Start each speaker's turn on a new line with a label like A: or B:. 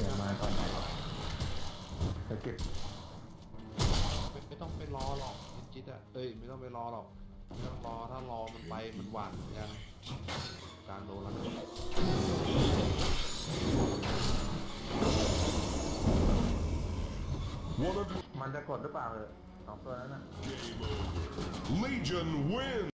A: มาตอนไหนจะเก็บ
B: ไม่ต้องไปรอหรอกจิตอ่ะไม่ต้องไปรอหรอกไม่ต้องรอถ้ารอมันไปมันหวานเหมือนกันกลางโดนแล้ว
A: มันจะกดหรือเปล่า2 ตัวนั้นน่ะ
C: Legion win